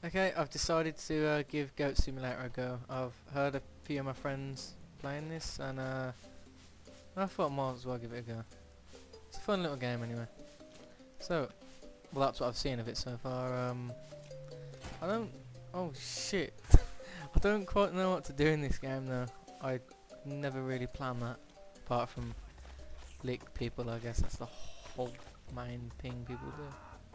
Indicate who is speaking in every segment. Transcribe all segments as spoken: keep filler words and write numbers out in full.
Speaker 1: Okay, I've decided to uh, give Goat Simulator a go. I've heard a few of my friends playing this, and uh, I thought I might as well give it a go. It's a fun little game anyway. So, well, that's what I've seen of it so far. Um, I don't... Oh shit. I don't quite know what to do in this game though. I never really planned that, apart from lick people. I guess that's the whole main thing people do.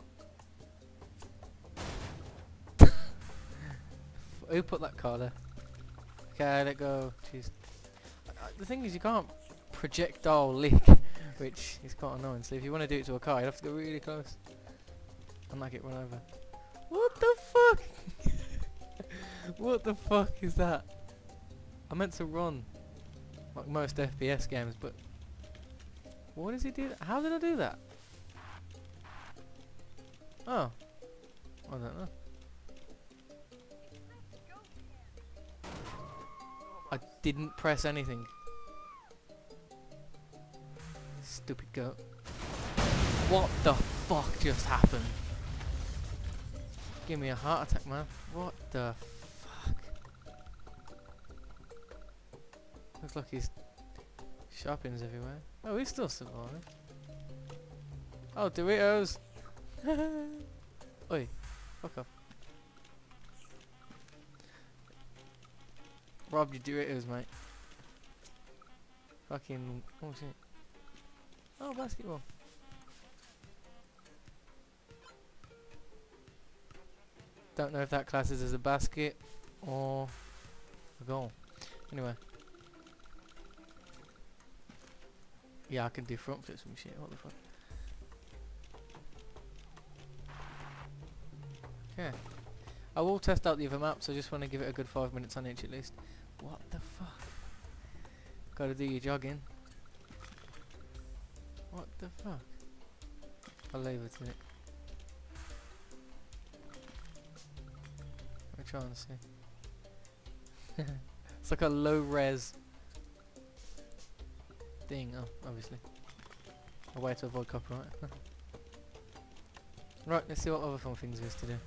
Speaker 1: Who put that car there? Okay, let go. Jeez. Uh, the thing is, you can't projectile lick, which is quite annoying. So if you want to do it to a car, you have to go really close and not get run over. What the fuck? What the fuck is that? I meant to run like most F P S games, but what does he do? How did I do that? Oh, I don't know. I didn't press anything. Stupid goat. What the fuck just happened? Give me a heart attack, man. What the fuck? Looks like he's sharpens everywhere. Oh, he's still surviving. Oh, Doritos! Oi, fuck off. Rob your Doritos, mate. Fucking... oh shit. Oh, basketball. Don't know if that classes as a basket or a goal. Anyway. Yeah, I can do front flips and shit. What the fuck? Okay. I will test out the other maps. I just want to give it a good five minutes on each at least. What the fuck? Gotta do your jogging. What the fuck? I'll leave it to it. I'm trying to see. It's like a low res thing. Oh, obviously. A way to avoid copyright. Right, let's see what other fun things there is to do.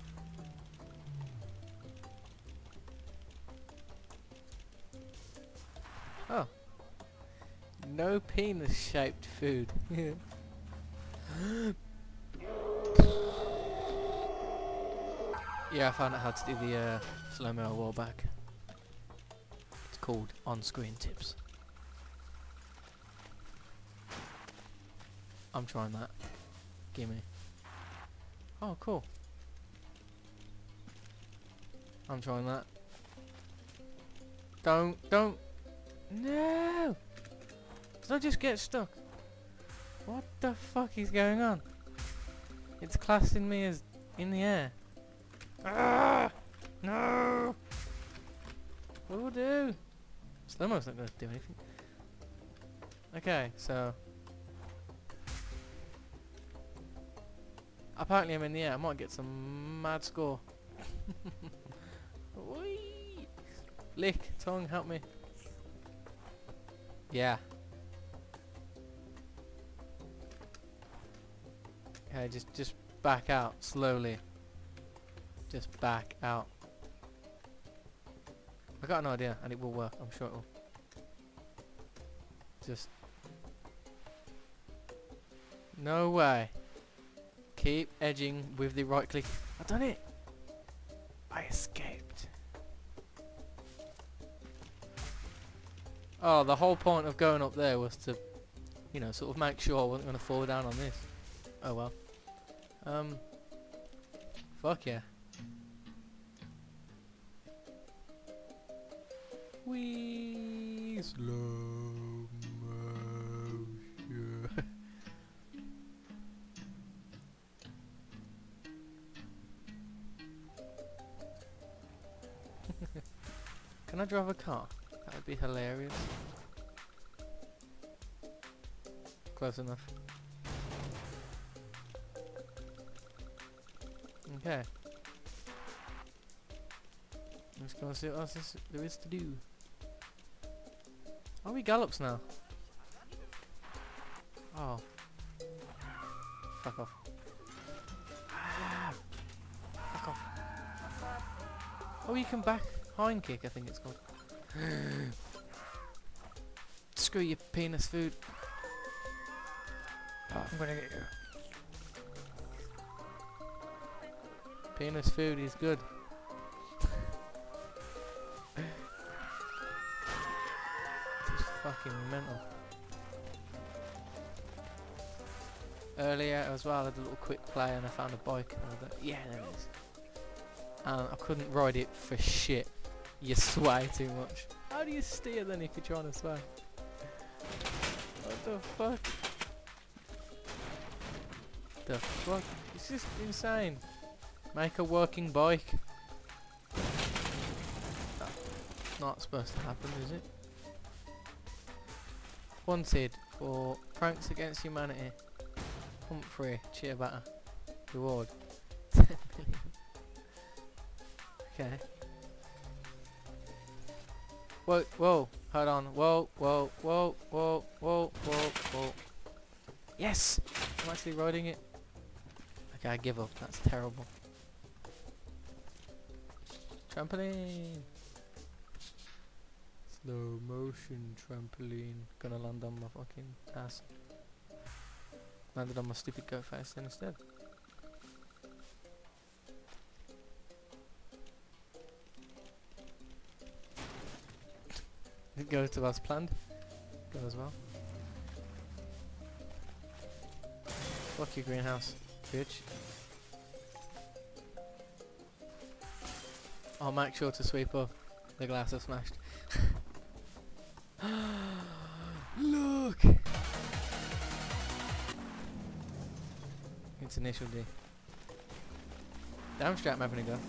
Speaker 1: Oh. No penis shaped food. Yeah, I found out how to do the uh, slow-mo a while back. It's called on-screen tips. I'm trying that. Gimme. Oh, cool. I'm trying that. Don't, don't. No! Did I just get stuck? What the fuck is going on? It's classing me as in the air. Ah! No! What will I do? Slow-mo's not going to do anything. Okay, so... apparently I'm in the air. I might get some mad score. Whee! Lick, tongue, help me. Yeah. Okay, just just back out slowly. Just back out. I got an idea, and it will work. I'm sure it will. Just no way. Keep edging with the right click. I've done it. I escaped. Oh, the whole point of going up there was to, you know, sort of make sure I wasn't going to fall down on this. Oh well. Um. Fuck yeah. Wee slow motion. Can I drive a car? That would be hilarious. Close enough. Okay. Let's go and see what else is, there is to do. Oh, we gallops now. Oh. Fuck off. Ah, fuck off. Oh, you can back hind kick, I think it's called. Screw your penis food.
Speaker 2: Oh, I'm gonna get you.
Speaker 1: Penis food is good. It's fucking mental. Earlier as well, I had a little quick play and I found a bike. And I was like, yeah, there it is. And I couldn't ride it for shit. You sway too much. How do you steer then if you're trying to sway? What the fuck? The fuck? It's just insane. Make a working bike. That's not supposed to happen, is it? Wanted for pranks against humanity. Humphrey Chiabata. Reward ten million. Okay. Whoa, whoa, hold on. Whoa, whoa, whoa, whoa, whoa, whoa, whoa. Yes! I'm actually riding it. Okay, I give up. That's terrible. Trampoline! Slow motion trampoline. Gonna land on my fucking ass. Landed on my stupid goat face then instead. Did it go to as planned? Go as well. Fuck your greenhouse, bitch. I'll make sure to sweep up the glass I've smashed. Look! It's initial D. Damn straight I'm having a go.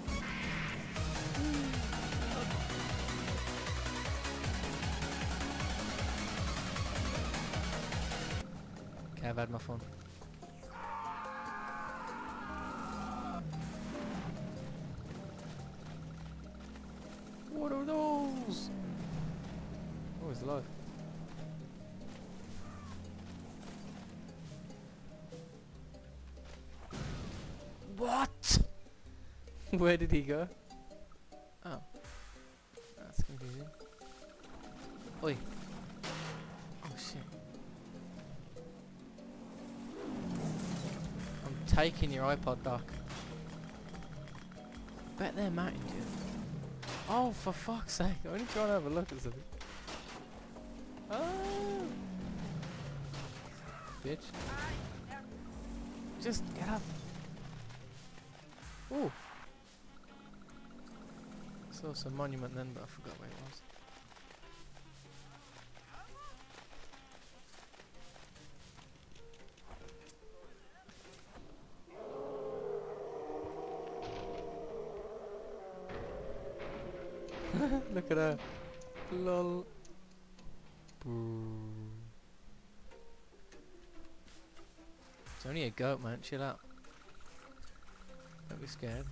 Speaker 1: Okay, I've had my fun. What are those? Oh, he's alive. What? Where did he go? Oh. That's confusing. Oi. Oh shit. I'm taking your iPod back. Bet they're mountain dew. Oh, for fuck's sake. I'm only trying to have a look at something. Oh. Bitch. Just get up. Ooh. Saw some monument then, but I forgot where it was. Look at her. Lol. Boo. It's only a goat, man. Chill out. Don't be scared.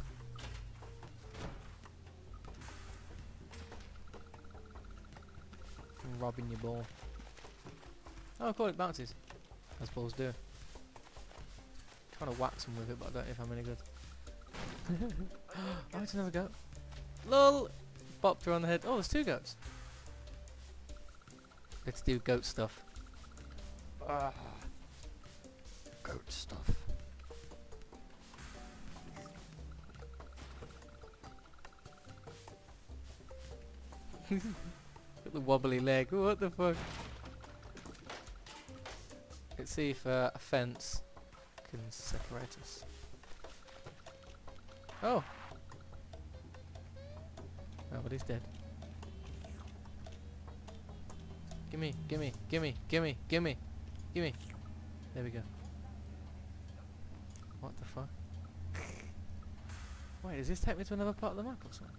Speaker 1: I'm robbing your ball. Oh, cool, it bounces. As balls do. Trying to wax them with it, but I don't know if I'm any good. Oh, it's another goat. Lol! Bopped her on the head. Oh, there's two goats. Let's do goat stuff.
Speaker 2: Ah. Goat stuff.
Speaker 1: Got the wobbly leg. What the fuck? Let's see if uh, a fence can separate us. Oh! Nobody's dead. Gimme, gimme, gimme, gimme, gimme, gimme. There we go. What the fuck? Wait, does this take me to another part of the map or something?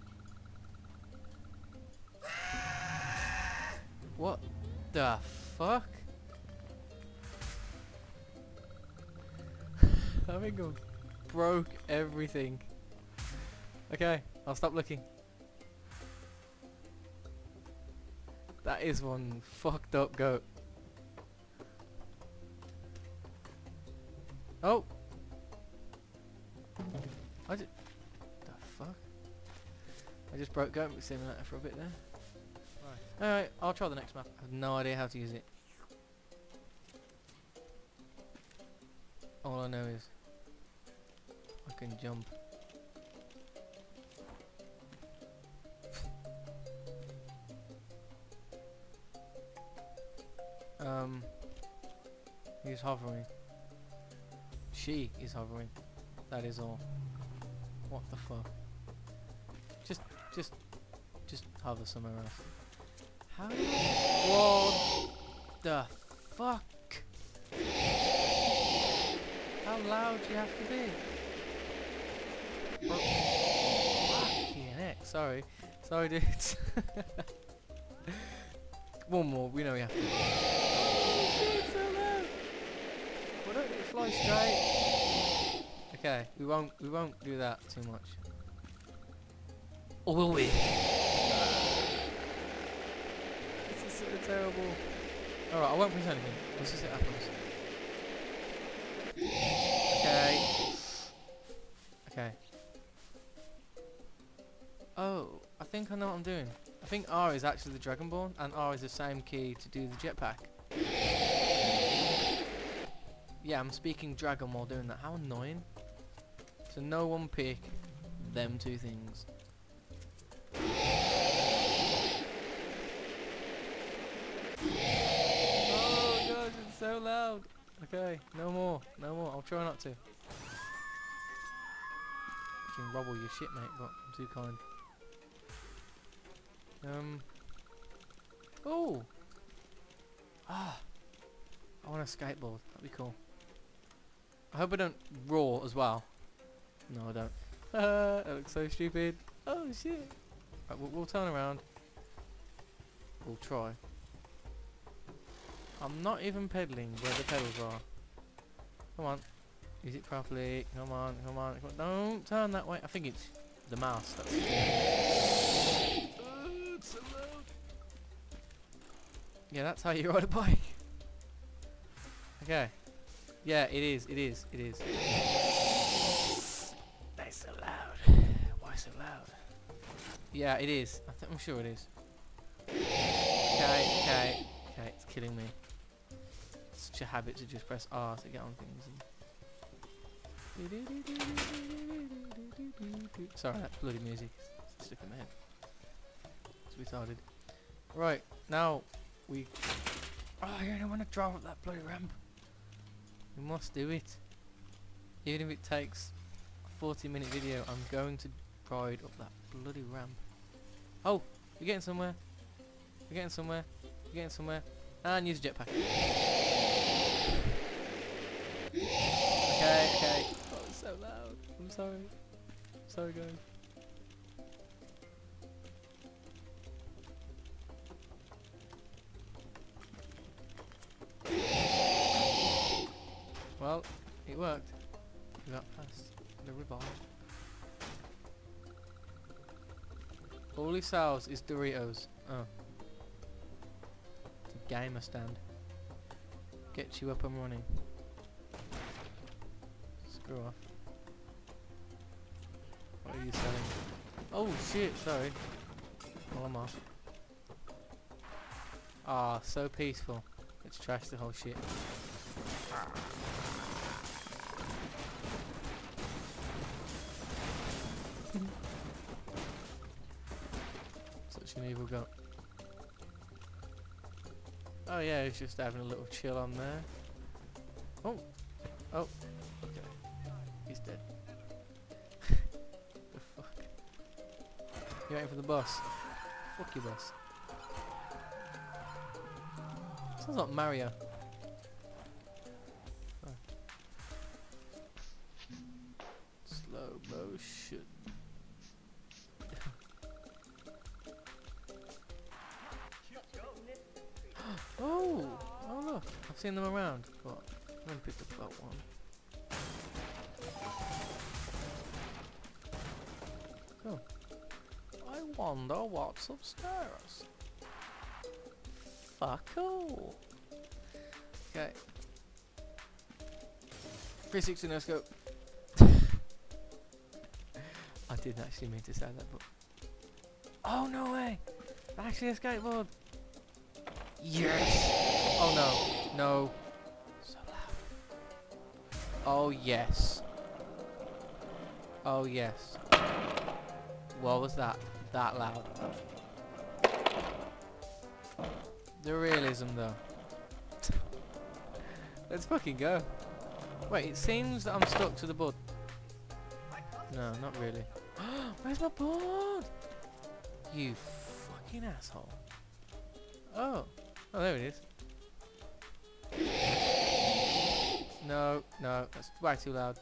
Speaker 1: What the fuck? I think I broke everything. Okay, I'll stop looking. That is one fucked up goat. Oh! I did. The fuck? I just broke Goat Simulator for a bit there. Right. Alright, I'll try the next map. I have no idea how to use it. All I know is I can jump. Um, he's hovering. She is hovering. That is all. What the fuck? Just, just, just hover somewhere else. How? What the fuck? How loud do you have to be? Fucking heck! Sorry, sorry, dudes. One more. We know we have to. Oh shit! So loud. Why don't it fly straight? Okay, we won't. We won't do that too much. Or will we? This is so terrible. Alright, I won't press anything. Let's just see what happens. Okay. Okay. Oh, I think I know what I'm doing. I think R is actually the Dragonborn, and R is the same key to do the jetpack. Yeah, I'm speaking dragon while doing that. How annoying. So no one pick them two things. Oh gosh, it's so loud. Okay, no more, no more. I'll try not to. You can rob all your shit, mate, but I'm too kind. Um. Oh. Ah. I want a skateboard. That'd be cool. I hope I don't roar as well. No, I don't. That looks so stupid. Oh shit. Right, we'll, we'll turn around. We'll try. I'm not even pedaling where the pedals are. Come on. Use it properly. Come on, come on. Come on. Don't turn that way. I think it's the mouse. That's oh, it's so loud. Yeah, that's how you ride a bike. Okay. Yeah, it is. It is. It is. That's so loud. Why so loud? Yeah, it is. I th I'm sure it is. Okay, okay, okay. It's killing me. It's such a habit to just press R to get on things. And sorry, that bloody music is stuck in my head. It's retarded. Right, now we. Oh, I don't want to drive up that bloody ramp. We must do it. Even if it takes a forty minute video, I'm going to ride up that bloody ramp. Oh, we're getting somewhere. We're getting somewhere. We're getting somewhere. And use a jetpack. Okay, okay. Oh, it's so loud. I'm sorry. I'm sorry, guys. Well, it worked. We got past the revive. Holy Sows is Doritos. Oh. It's a gamer stand. Get you up and running. Screw off. What are you selling? Oh shit, sorry. Well, I'm off. Ah, so peaceful. Let's trash the whole shit. Such an evil goat. Oh yeah, he's just having a little chill on there. Oh, oh, okay, he's dead. The fuck? You waiting for the bus? Fuck your bus. Sounds like Mario. Oh. Slow motion. Oh! Oh look, I've seen them around. But I'm gonna pick up that one. Cool. I wonder what's upstairs. Fuck cool. Okay. three sixty no scope. I didn't actually mean to say that, but Oh no way! Actually a skateboard. Yes! Oh no. No. So loud. Oh yes. Oh yes. What was that? That loud. The realism though. Let's fucking go. Wait, it seems that I'm stuck to the board. No, not really. Where's my board? You fucking asshole. Oh. Oh, there it is. No, no, that's way too loud.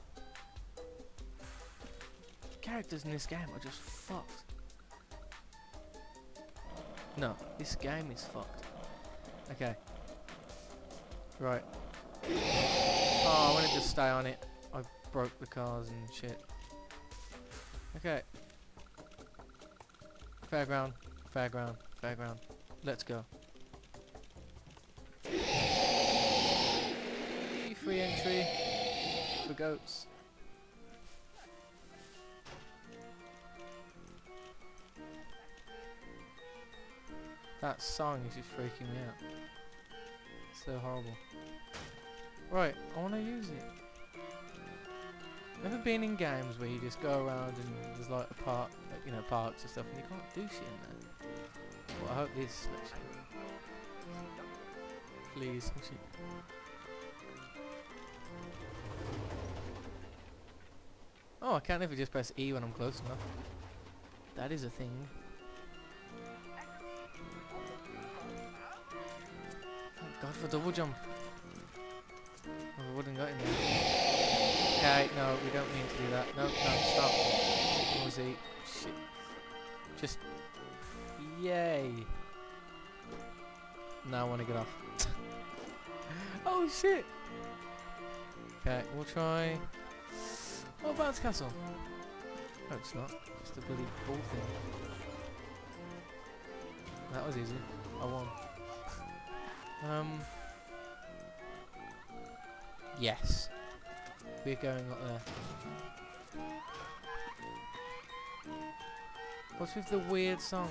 Speaker 1: Characters in this game are just fucked. No, this game is fucked. Okay. Right. Oh, I wanted to stay on it. I broke the cars and shit. Okay. Fairground, fairground, fairground. Let's go. Free entry for goats. That song is just freaking me out. It's so horrible. Right, I want to use it. Never been in games where you just go around and there's like a park, like, you know, parks and stuff, and you can't do shit in there. Well, I hope this lets you. Please, oh shit. Oh, I can't ever just press E when I'm close enough. That is a thing. Thank God for double jump. Oh, we wouldn't got in there. Okay, no, we don't need to do that. No, no, stop. Noisy. Shit. Just. Yay. Now I want to get off. Oh shit! Okay, we'll try. Oh, bounce castle. No, it's not. Just a bloody ball thing. That was easy. I won. Um. Yes. We're going up there. What's with the weird song?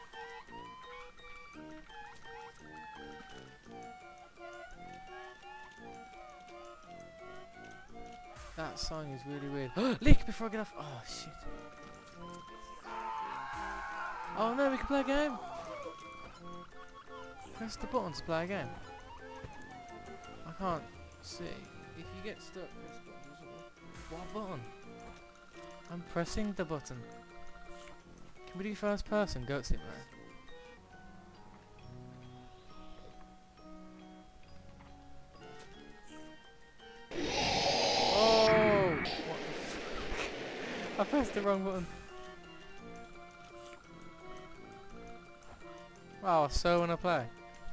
Speaker 1: That song is really weird. Lick before I get off. Oh shit. Oh no, we can play a game. Press the button to play a game. I can't see. If you get stuck, press the button. What button? I'm pressing the button. Can we do first person? Goat Simulator. I pressed the wrong button. Wow, so wanna play.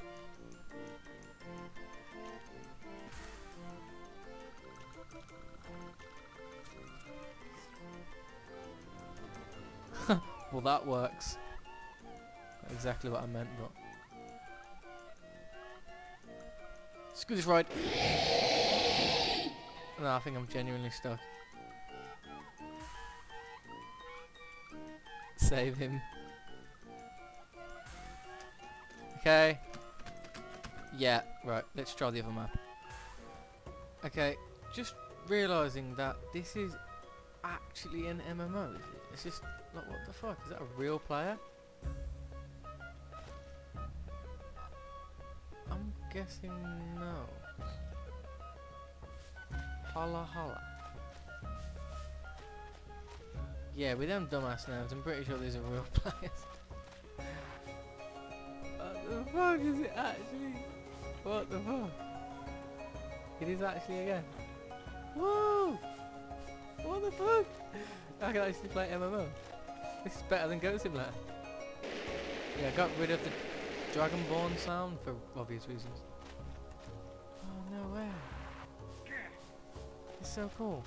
Speaker 1: Well, that works. Not exactly what I meant, but screw this ride. No, I think I'm genuinely stuck. Save him. Okay. Yeah, right, let's try the other map. Okay, just realising that this is actually an M M O, is it? It's just, like, what the fuck? Is that a real player? I'm guessing no. Holla holla. Yeah, with them dumbass names, I'm pretty sure these are real players. What the fuck is it actually? What the fuck? It is actually a game. Whoa! What the fuck? I can actually play M M O. This is better than Goat Simulator. Yeah, I got rid of the Dragonborn sound for obvious reasons. Oh, no way. It's so cool.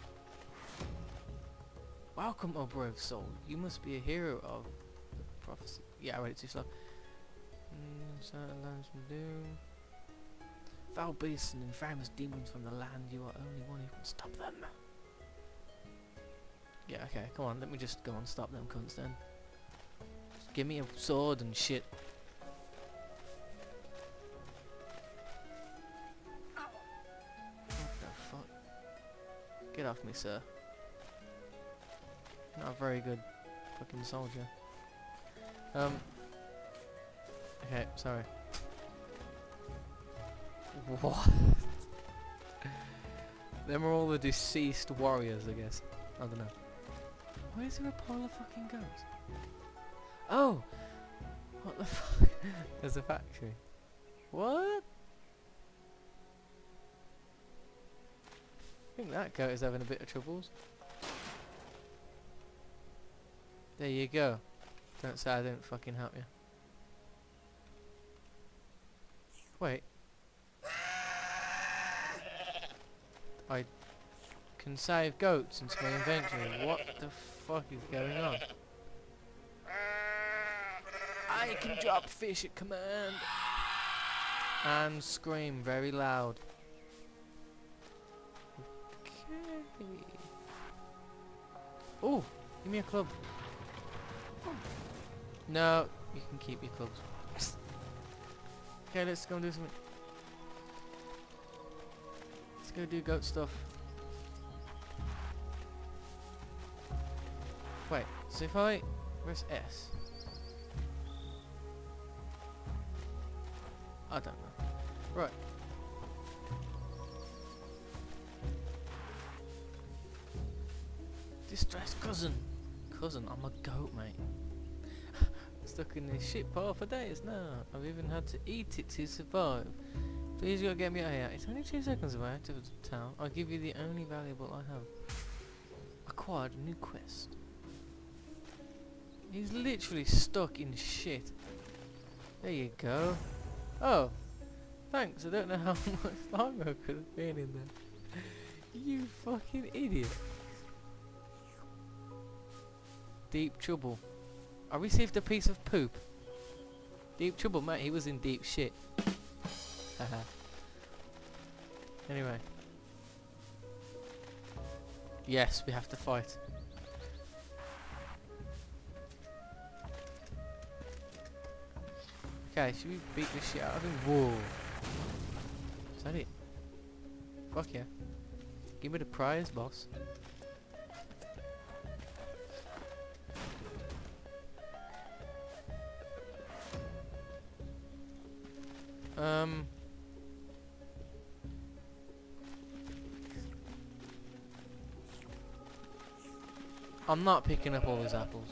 Speaker 1: Welcome, O brave soul. You must be a hero of the prophecy. Yeah, I read it too slow. Mm, certain lands from doom. Foul beasts and infamous demons from the land. You are only one who can stop them. Yeah, okay, come on. Let me just go and stop them cunts then. Give me a sword and shit. What the fuck? Get off me, sir. Not a very good fucking soldier. Um. Okay, sorry. What? Them are all the deceased warriors, I guess. I don't know. Why is there a pile of fucking goats? Oh! What the fuck? There's a factory. What? I think that goat is having a bit of troubles. There you go. Don't say I didn't fucking help you. Wait. I can save goats into my inventory. What the fuck is going on? I can drop fish at command. And scream very loud. Okay. Oh, give me a club. No, you can keep your clubs. Okay, let's go and do something. Let's go do goat stuff. Wait, so if I press S, I don't know. Right. Distressed cousin. Cousin, I'm a goat, mate. Stuck in this shit pile for days now. I've even had to eat it to survive. Please go get me out of here. It's only two seconds away to the town. I'll give you the only valuable I have. Acquired a new quest. He's literally stuck in shit. There you go. Oh, thanks. I don't know how much longer I could have been in there. You fucking idiot. Deep trouble. I received a piece of poop. Deep trouble, mate. He was in deep shit. Haha. Anyway. Yes, we have to fight. Okay, should we beat this shit out of him? Whoa. Is that it? Fuck yeah. Give me the prize, boss. Um. I'm not picking up all these apples.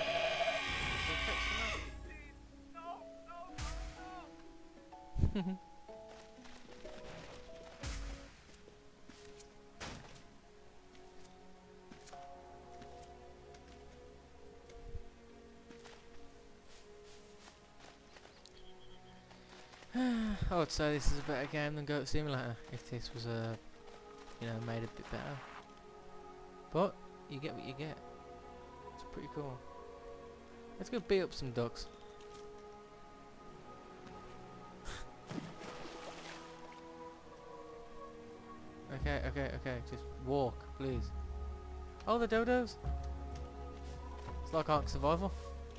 Speaker 1: I would say this is a better game than Goat Simulator if this was a, you know, made a bit better. But you get what you get. It's pretty cool. Let's go beat up some ducks. Okay, okay, okay. Just walk, please. Oh, the dodos. It's like Ark Survival.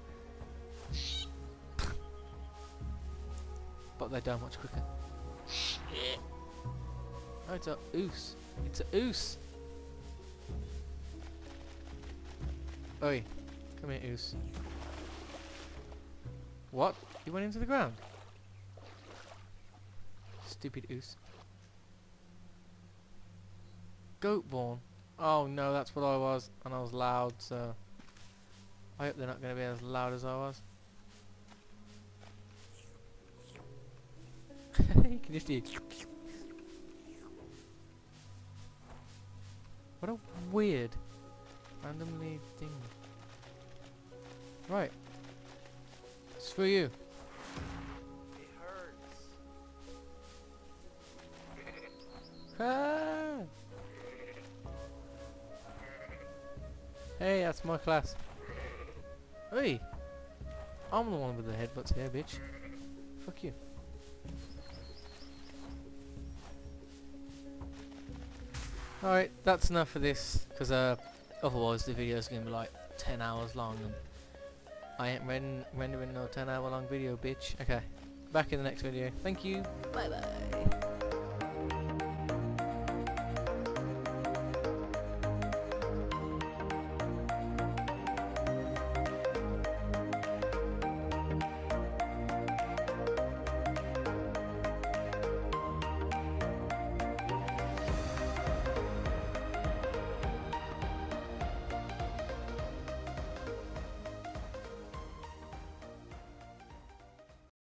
Speaker 1: But they die much quicker. Oh, it's a oos. It's a oos. Oi, come here, oos. What? You went into the ground? Stupid oos. Goatborn. Oh no, that's what I was, and I was loud, so I hope they're not going to be as loud as I was. You can just hear. What a weird, randomly thing. Right. It's for you.
Speaker 2: It hurts.
Speaker 1: Ah! Hey, that's my class. Hey! I'm the one with the headbutts here, bitch. Fuck you. Alright, that's enough for this, because uh, otherwise the video is going to be like ten hours long, and I ain't ren rendering no ten hour long video, bitch. Okay, back in the next video. Thank you. Bye bye.